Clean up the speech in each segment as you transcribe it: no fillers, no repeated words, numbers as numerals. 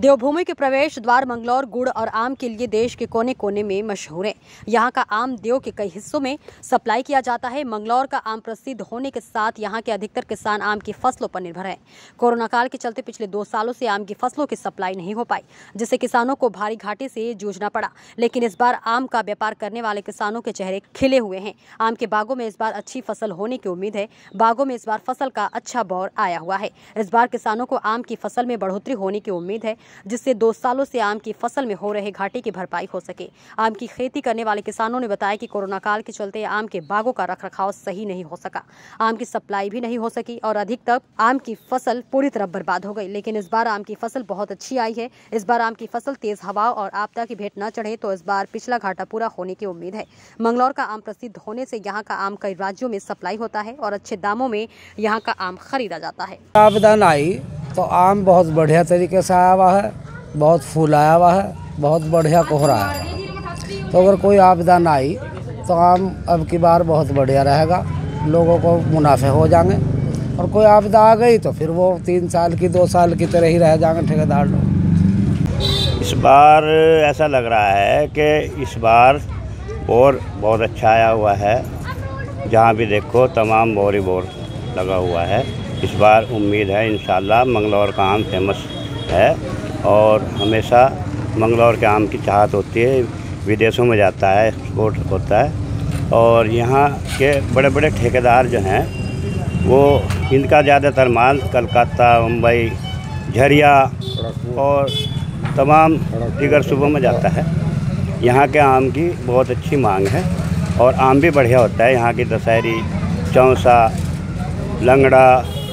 देवभूमि के प्रवेश द्वार मंगलौर गुड़ और आम के लिए देश के कोने कोने में मशहूर है। यहाँ का आम देव के कई हिस्सों में सप्लाई किया जाता है। मंगलौर का आम प्रसिद्ध होने के साथ यहाँ के अधिकतर किसान आम की फसलों पर निर्भर है। कोरोना काल के चलते पिछले 2 सालों से आम की फसलों की सप्लाई नहीं हो पाई, जिससे किसानों को भारी घाटे से जूझना पड़ा। लेकिन इस बार आम का व्यापार करने वाले किसानों के चेहरे खिले हुए हैं। आम के बागों में इस बार अच्छी फसल होने की उम्मीद है। बागों में इस बार फसल का अच्छा बौर आया हुआ है। इस बार किसानों को आम की फसल में बढ़ोतरी होने की उम्मीद है, जिससे 2 सालों से आम की फसल में हो रहे घाटे की भरपाई हो सके। आम की खेती करने वाले किसानों ने बताया कि कोरोना काल के चलते आम के बागों का रखरखाव सही नहीं हो सका, आम की सप्लाई भी नहीं हो सकी और अधिकतर आम की फसल पूरी तरह बर्बाद हो गई। लेकिन इस बार आम की फसल बहुत अच्छी आई है। इस बार आम की फसल तेज हवा और आपदा की भेंट न चढ़े तो इस बार पिछला घाटा पूरा होने की उम्मीद है। मंगलौर का आम प्रसिद्ध होने से यहाँ का आम कई राज्यों में सप्लाई होता है और अच्छे दामों में यहाँ का आम खरीदा जाता है। आपदा आई तो आम बहुत बढ़िया तरीके से आया हुआ है, बहुत फूल आया हुआ है, बहुत बढ़िया कोहरा आया हुआ है। तो अगर कोई आपदा ना आई तो आम अब की बार बहुत बढ़िया रहेगा, लोगों को मुनाफे हो जाएंगे। और कोई आपदा आ गई तो फिर वो 3 साल की 2 साल की तरह ही रह जाएंगे ठेकेदार लोग। इस बार ऐसा लग रहा है कि इस बार बोर बहुत अच्छा आया हुआ है। जहाँ भी देखो तमाम बोर ही बोर लगा हुआ है। इस बार उम्मीद है इंशाल्लाह मंगलौर का आम फेमस है और हमेशा मंगलौर के आम की चाहत होती है, विदेशों में जाता है, एक्सपोर्ट होता है। और यहाँ के बड़े बड़े ठेकेदार जो हैं वो इनका ज़्यादातर माल कलकत्ता, मुंबई, झरिया और तमाम दीगर सूबों में जाता है। यहाँ के आम की बहुत अच्छी मांग है और आम भी बढ़िया होता है। यहाँ की दशहरी, चौसा, लंगड़ा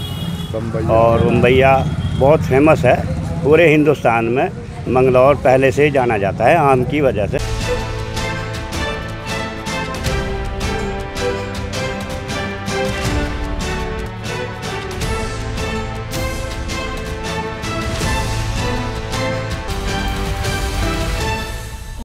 और मुंबईया बहुत फेमस है। पूरे हिंदुस्तान में मंगलौर पहले से ही जाना जाता है आम की वजह से।